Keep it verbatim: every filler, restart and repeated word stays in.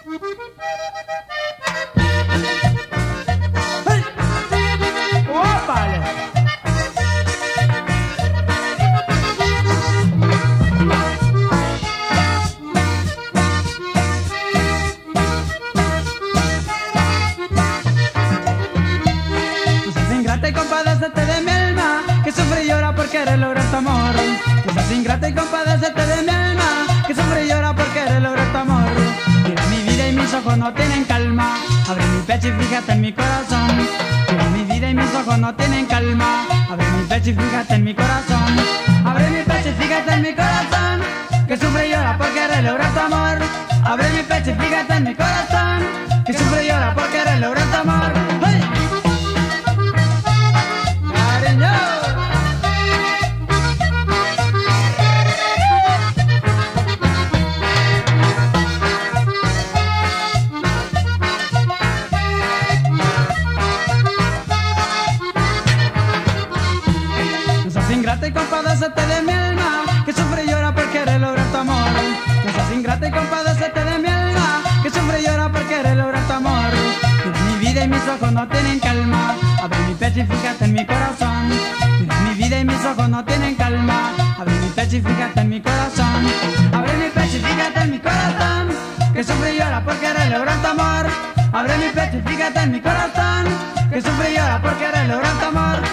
¡Hey! ¡Oh, vale! No seas ingrata y compadécete de mi alma, que sufre y llora por querer lograr tu amor. No seas ingrata y compadécete de mi alma, que sufre y llora por querer lograr tu amor. Mira mi vida y mis ojos no tienen calma, abre mi pecho y fíjate en mi corazón. Mira mi vida y mis ojos no tienen calma, abre mi pecho y fíjate en mi corazón. Abre mi pecho y fíjate en mi corazón, que sufre y llora por querer lograr tu amor. Abre mi pecho y fíjate en mi corazón, que sufre y llora por querer lograr tu amor. ¡Hey! ¡Cariño! No seas ingrata y compadécete de mi alma, que sufre y llora por querer lograr tu amor. No seas ingrata y compadécete de mi alma, que sufre y llora por querer lograr tu amor. Mira mi vida y mis ojos no tienen calma, abre mi pecho y fíjate en mi corazón. Mira mi vida y mis ojos no tienen calma, abre mi pecho y fíjate en mi corazón. Abre mi pecho y fíjate en mi corazón, que sufre y llora por querer lograr tu amor. Abre mi pecho y fíjate en mi corazón, que sufre y llora por querer lograr tu amor.